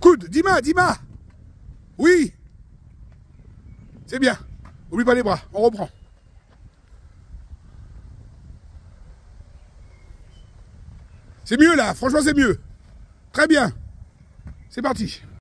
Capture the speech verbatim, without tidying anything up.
Coude, Dima, Dima. Oui. C'est bien. Oublie pas les bras, on reprend. C'est mieux là, franchement c'est mieux. Très bien. C'est parti.